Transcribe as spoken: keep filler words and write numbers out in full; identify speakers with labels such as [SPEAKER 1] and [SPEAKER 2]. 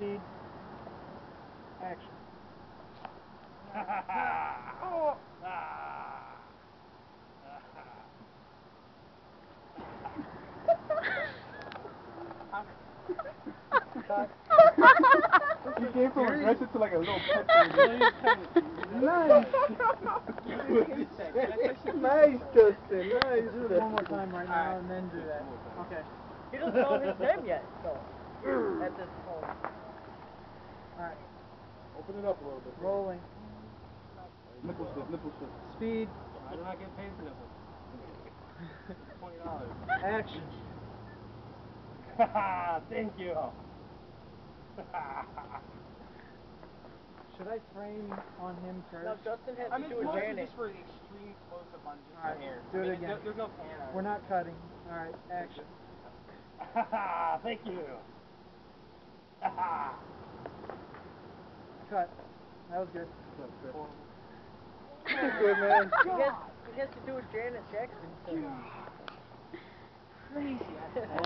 [SPEAKER 1] Speed. Action.
[SPEAKER 2] Oh.
[SPEAKER 1] Cut.
[SPEAKER 2] He came from aggressive to like a little pet.
[SPEAKER 1] Nice.
[SPEAKER 2] Nice, Justin. Nice.
[SPEAKER 1] Do it one more time right now and then do that. Okay.
[SPEAKER 3] He doesn't know his name yet, so. At this point.
[SPEAKER 1] Alright.
[SPEAKER 2] Open it up a little bit.
[SPEAKER 1] Rolling.
[SPEAKER 2] Nipple stiff, nipple stiff.
[SPEAKER 1] Speed.
[SPEAKER 4] I do not get paid for nipples. Twenty dollars.
[SPEAKER 1] Action.
[SPEAKER 4] Thank you.
[SPEAKER 1] Should I frame on him first?
[SPEAKER 3] No, Justin has
[SPEAKER 4] I
[SPEAKER 3] to
[SPEAKER 4] mean,
[SPEAKER 3] do
[SPEAKER 4] it's
[SPEAKER 3] a
[SPEAKER 4] mostly
[SPEAKER 3] Janet.
[SPEAKER 4] just for the extreme close-up on just
[SPEAKER 1] Alright,
[SPEAKER 4] the hair.
[SPEAKER 1] do
[SPEAKER 4] I
[SPEAKER 1] it
[SPEAKER 4] mean,
[SPEAKER 1] again.
[SPEAKER 4] There, there's no pan on it.
[SPEAKER 1] We're not cutting. Alright, action.
[SPEAKER 4] Thank you.
[SPEAKER 1] Cut. That was good.
[SPEAKER 2] Good, man.
[SPEAKER 3] He has, he has to do a Janet Jackson thing.
[SPEAKER 1] Crazy.